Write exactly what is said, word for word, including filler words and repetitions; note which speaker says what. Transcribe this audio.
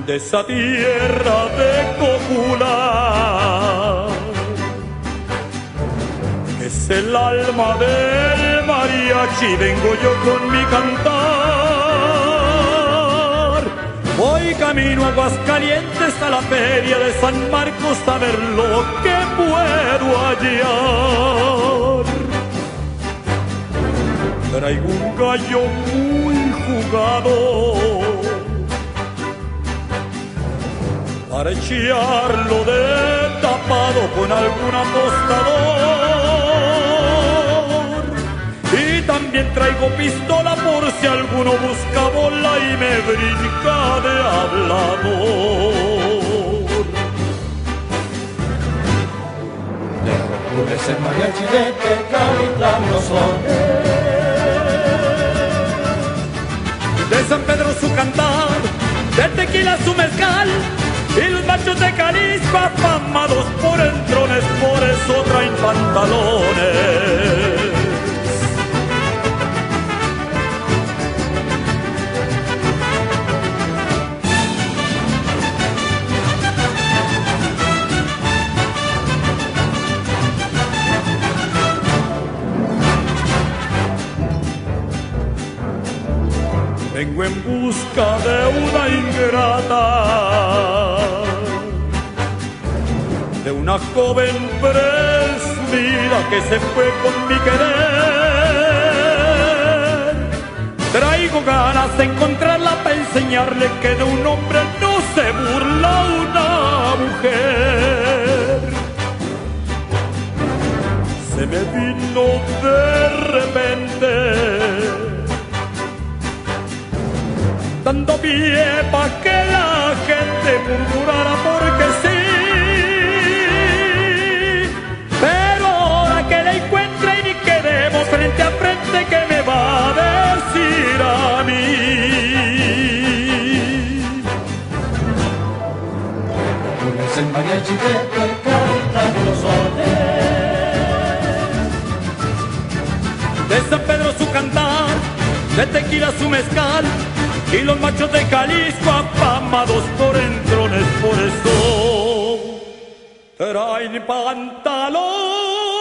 Speaker 1: de esa tierra de Cojula, que es el alma del mariachi, vengo yo con mi cantar. Voy camino a Aguascalientes a la feria de San Marcos a ver lo que puedo hallar. Traigo un gallo muy jugado para echarlo de tapado con algún apostador. Y también traigo pistola por si alguno busca bola y me brinca de hablador.
Speaker 2: De Hercules el mariachi de Tecalitlán los sones,
Speaker 1: de San Pedro su cantar, de Tequila su mezcal, y los machos de Jalisco afamados por entrones, por eso traen pantalones. Vengo en busca de una ingrata, de una joven presumida que se fue con mi querer. Traigo ganas de encontrarla para enseñarle que de un hombre no se burla una mujer. Se me vino de repente, dando pie pa' que la gente murmurara porque sí. Pero ahora que la encuentre y ni quedemos frente a frente, ¿qué me va a decir a mí?
Speaker 2: Hercules el mariachi de Tecalitlán los sones,
Speaker 1: De San Pedro su cantar, de Tequila su mezcal, y los machos de Jalisco afamados por entrones, por eso traen pantalón.